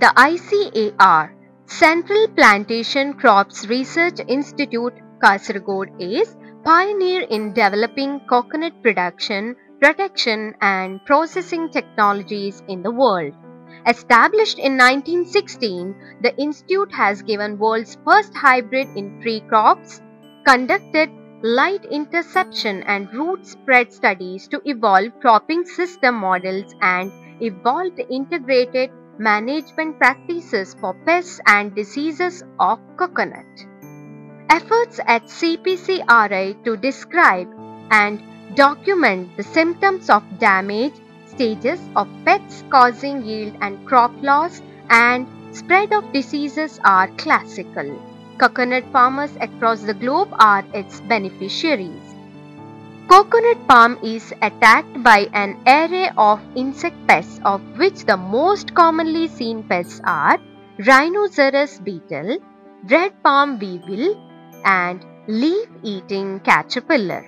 The ICAR Central Plantation Crops Research Institute, Kasaragod is pioneer in developing coconut production, protection and processing technologies in the world. Established in 1916, the institute has given world's first hybrid in tree crops, conducted light interception and root spread studies to evolve cropping system models and evolved integrated management practices for pests and diseases of coconut. Efforts at CPCRI to describe and document the symptoms of damage, stages of pests causing yield and crop loss, and spread of diseases are classical. Coconut farmers across the globe are its beneficiaries. Coconut palm is attacked by an array of insect pests, of which the most commonly seen pests are rhinoceros beetle, red palm weevil, and leaf-eating caterpillar.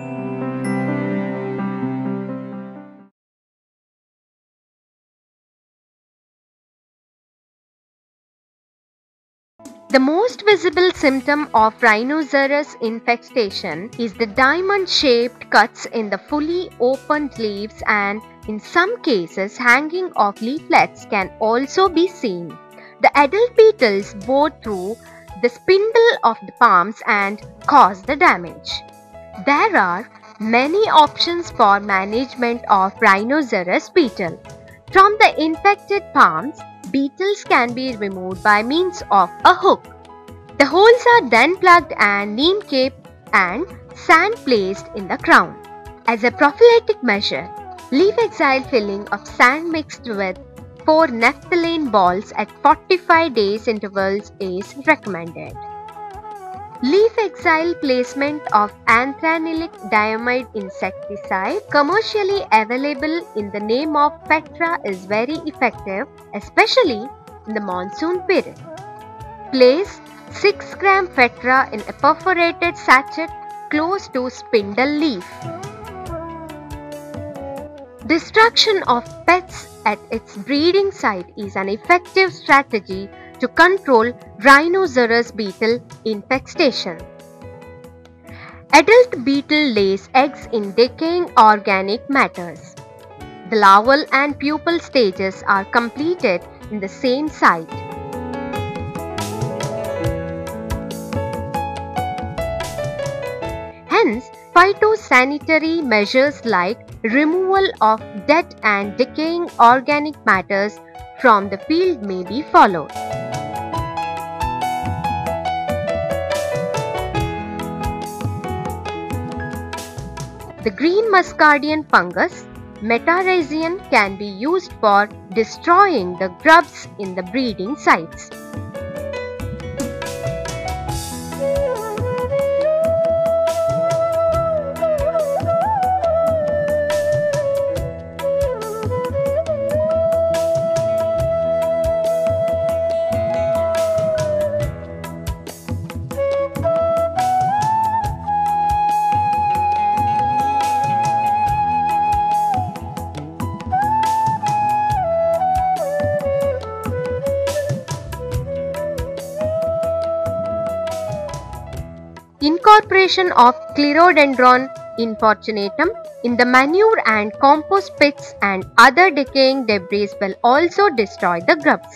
The most visible symptom of rhinoceros infestation is the diamond-shaped cuts in the fully opened leaves, and in some cases hanging of leaflets can also be seen. The adult beetles bore through the spindle of the palms and cause the damage. There are many options for management of rhinoceros beetle. From the infected palms, beetles can be removed by means of a hook. The holes are then plugged and neem cape and sand placed in the crown. As a prophylactic measure, leaf exile filling of sand mixed with 4 naphthalene balls at 45 days intervals is recommended. Leaf exile placement of anthranylic diamide insecticide, commercially available in the name of Petra, is very effective, especially in the monsoon period. Place 6 gram Petra in a perforated sachet close to spindle leaf. Destruction of pests at its breeding site is an effective strategy to control rhinoceros beetle infestation. Adult beetle lays eggs in decaying organic matters. The larval and pupal stages are completed in the same site. Hence, phytosanitary measures like removal of dead and decaying organic matters from the field may be followed. The green muscardian fungus, metarhizium, can be used for destroying the grubs in the breeding sites. Incorporation of Clerodendron importunatum in the manure and compost pits and other decaying debris will also destroy the grubs.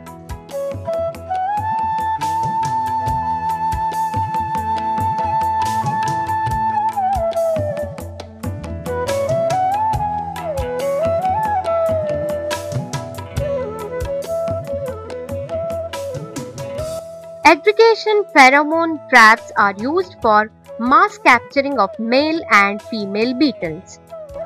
Aggregation pheromone traps are used for mass capturing of male and female beetles.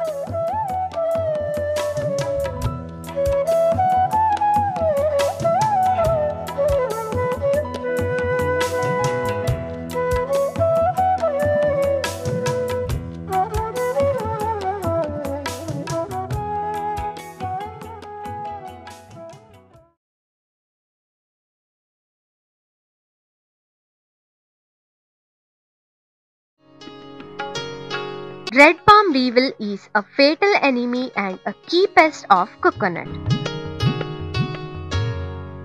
Red palm weevil is a fatal enemy and a key pest of coconut.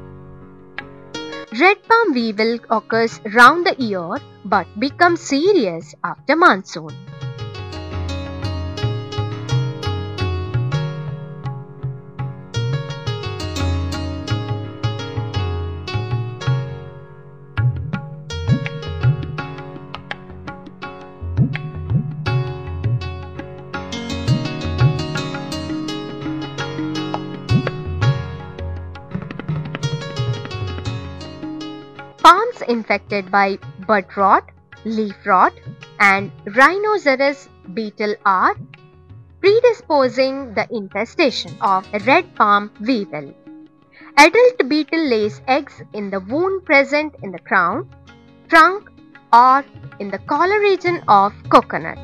Red palm weevil occurs round the year but becomes serious after monsoon. Palms infected by bud rot, leaf rot, and rhinoceros beetle are predisposing the infestation of red palm weevil. Adult beetle lays eggs in the wound present in the crown, trunk, or in the collar region of coconut.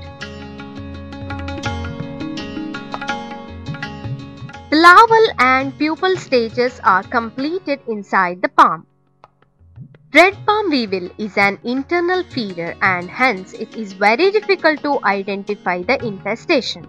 The larval and pupal stages are completed inside the palm. Red palm weevil is an internal feeder and hence it is very difficult to identify the infestation.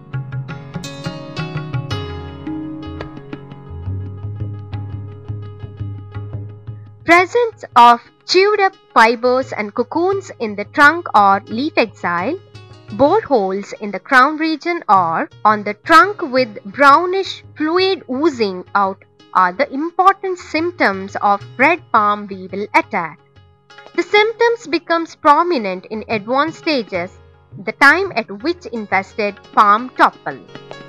Presence of chewed up fibers and cocoons in the trunk or leaf exile, bore holes in the crown region or on the trunk with brownish fluid oozing out are the important symptoms of red palm weevil attack. The symptoms becomes prominent in advanced stages, the time at which infested palm topple.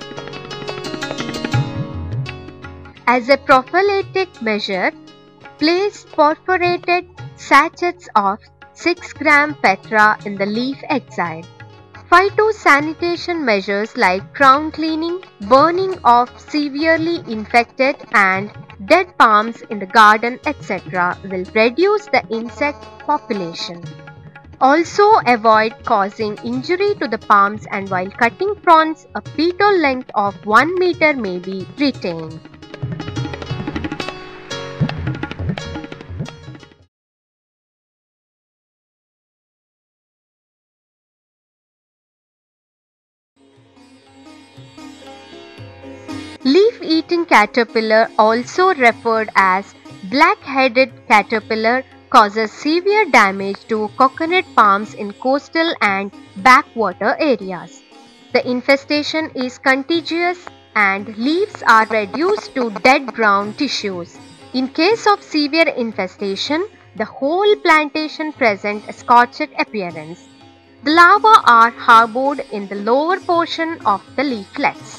As a prophylactic measure, place perforated sachets of 6 gram petra in the leaf exile. Phytosanitation measures like crown cleaning, burning of severely infected and dead palms in the garden, etc. will reduce the insect population. Also avoid causing injury to the palms, and while cutting fronds, a petal length of 1 meter may be retained. Leaf-eating caterpillar, also referred as black-headed caterpillar, causes severe damage to coconut palms in coastal and backwater areas. The infestation is contagious and leaves are reduced to dead brown tissues. In case of severe infestation, the whole plantation presents a scorched appearance. The larvae are harbored in the lower portion of the leaflets.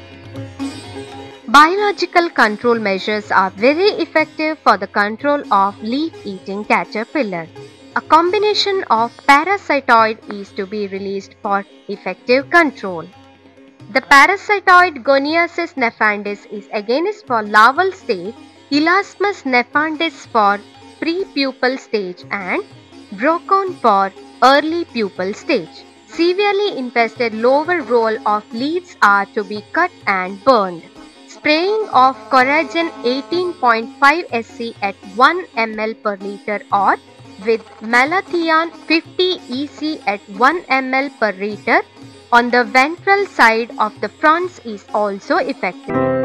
Biological control measures are very effective for the control of leaf-eating caterpillar. A combination of parasitoid is to be released for effective control. The parasitoid Goniasis nefandis is against for larval stage, Elasmus nefandis for pre-pupal stage and Brocon for early pupal stage. Severely infested lower roll of leaves are to be cut and burned. Spraying of Coragen 18.5 SC at 1 ml per liter or with Malathion 50 EC at 1 ml per liter on the ventral side of the fronds is also effective.